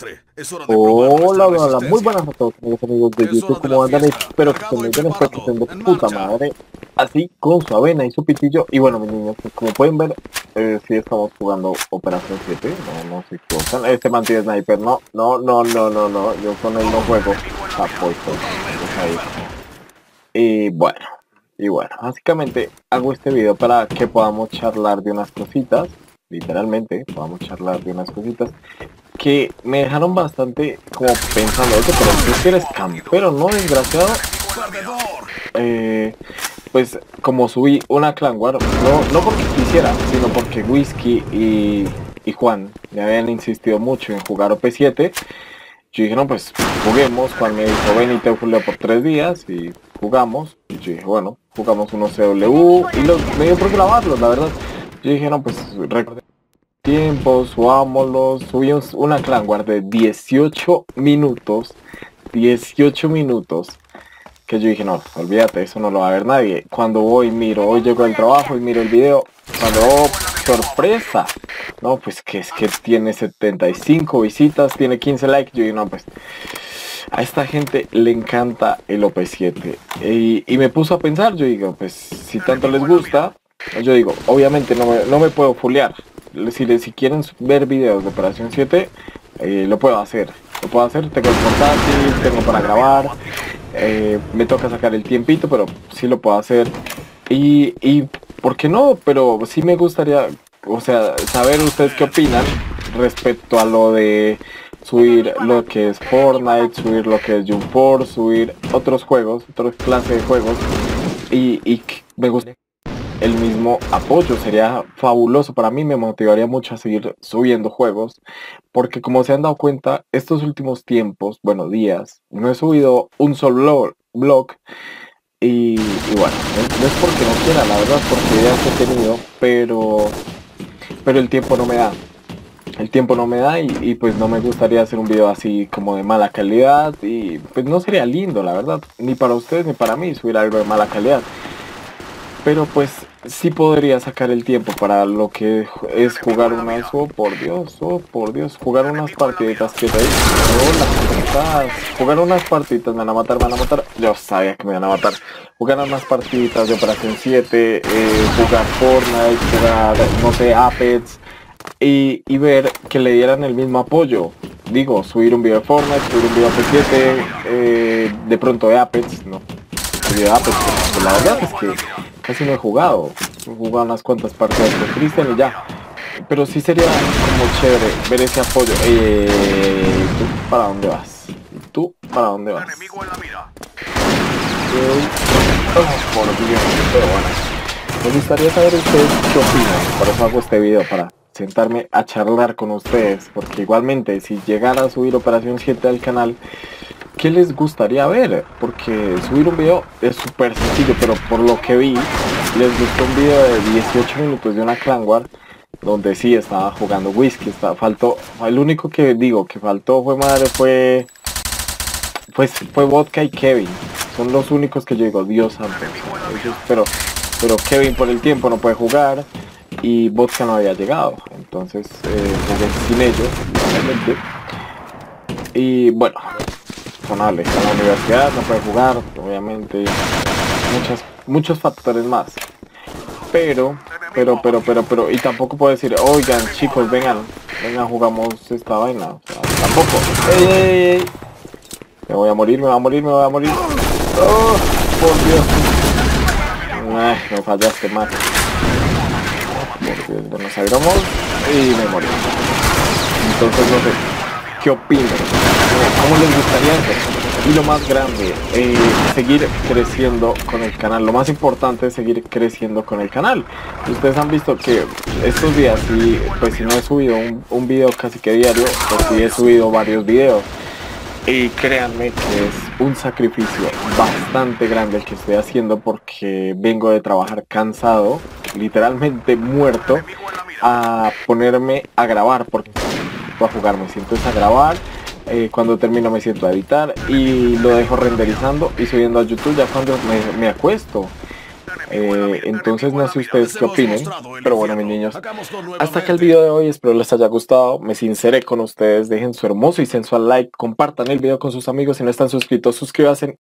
desastre. Es hora de probar Hola, nuestra hola, hola, muy resistencia. buenas a todos amigos de Es YouTube, hora de ¿cómo la andan? fiesta. Espero que estén Cargado muy y bien, espero que preparado. estén de En puta marcha. madre, así con su avena y su pitillo. Y bueno, mis niños, pues como pueden ver, sí estamos jugando Operación 7, no se equivocan. Este man tiene sniper, no, yo con él no juego, apuesto, entonces ahí. Y bueno, básicamente hago este video para que podamos charlar de unas cositas, literalmente, podamos charlar de unas cositas que me dejaron bastante como pensando, oye, pero tú sí eres campero, ¿no, desgraciado? Pues como subí una Clan War, no porque quisiera, sino porque Whisky y Juan me habían insistido mucho en jugar OP7. Yo dije, no, pues juguemos. Juan me dijo, ven y te julio por 3 días y jugamos. Y yo dije, bueno, jugamos unos CW y me dio por grabarlos, la verdad. Yo dije, no, pues recordé tiempos, subámoslos, subimos una Clan War de 18 minutos, 18 minutos, que yo dije, no, olvídate, eso no lo va a ver nadie. Cuando voy, miro, hoy llego del trabajo y miro el video, cuando, oh, sorpresa, no, pues que es que tiene 75 visitas, tiene 15 likes, yo digo, no, pues a esta gente le encanta el OP7. Y me puso a pensar, yo digo, pues si tanto les gusta, yo digo, obviamente no me puedo fulear. Si quieren ver videos de Operación 7, lo puedo hacer. Lo puedo hacer, tengo el portátil, tengo para grabar. Me toca sacar el tiempito, pero sí lo puedo hacer. Y ¿por qué no? Pero sí me gustaría, o sea, saber ustedes qué opinan respecto a lo de subir lo que es Fortnite, subir lo que es Jump Force, subir otros juegos, otras clases de juegos. Y me gusta el mismo apoyo, sería fabuloso para mí, me motivaría mucho a seguir subiendo juegos, porque como se han dado cuenta, estos últimos tiempos, bueno, días, no he subido un solo blog y bueno, no es porque no quiera, la verdad, porque ideas he tenido, pero el tiempo no me da. El tiempo no me da y pues no me gustaría hacer un video así como de mala calidad y pues no sería lindo, la verdad, ni para ustedes ni para mí subir algo de mala calidad. Pero pues sí podría sacar el tiempo para lo que es jugar unas, oh por Dios, jugar unas partiditas que te hola, ¿cómo estás? Jugar unas partiditas, me van a matar, me van a matar. Yo sabía que me iban a matar. Jugar unas partiditas de Operación 7, jugar Fortnite, jugar, no sé, Apex, y ver que le dieran el mismo apoyo. Digo, subir un video de Fortnite, subir un video de P7, de pronto de Apex, no. De Apex, pues la verdad es que casi no he jugado. He jugado unas cuantas partidas con Cristian y ya. Pero sí sería como chévere ver ese apoyo. ¿Tú para dónde vas? ¿Tú para dónde vas? Oh, por Dios, pero bueno. Me gustaría saber ustedes qué opinan. Por eso hago este video, para sentarme a charlar con ustedes. Porque igualmente, si llegara a subir Operación 7 al canal, ¿qué les gustaría ver? Porque subir un video es súper sencillo, pero por lo que vi, les gustó un video de 18 minutos de una Clan War, donde sí estaba jugando Whisky, faltó, el único que digo que faltó fue Vodka y Kevin. Son los únicos que yo digo, Dios santo. Pero Kevin por el tiempo no puede jugar y Vodka no había llegado, entonces jugué sin ellos, realmente. Y bueno, sonable, está en la universidad, no puede jugar, obviamente, muchos factores más. Pero, y tampoco puedo decir, oigan chicos, vengan, jugamos esta vaina, o sea, tampoco. ¡Ey! Me voy a morir, me voy a morir. ¡Oh, por Dios! Me fallaste, man. Por Dios, bueno, salgamos y me morí. Entonces, no sé, ¿qué opinan? ¿Cómo les gustaría hacer? Y lo más grande, seguir creciendo con el canal. Lo más importante es seguir creciendo con el canal. Ustedes han visto que estos días, pues si no he subido un video casi que diario, pues sí he subido varios videos. Y créanme que es un sacrificio bastante grande el que estoy haciendo, porque vengo de trabajar cansado, literalmente muerto, a ponerme a grabar, porque a jugar me siento a grabar. Cuando termino me siento a editar y lo dejo renderizando y subiendo a YouTube ya cuando me acuesto. Entonces no sé ustedes qué opinen, pero bueno, mis niños, hasta acá el video de hoy, espero les haya gustado, me sinceré con ustedes, dejen su hermoso y sensual like, compartan el video con sus amigos, si no están suscritos, suscríbanse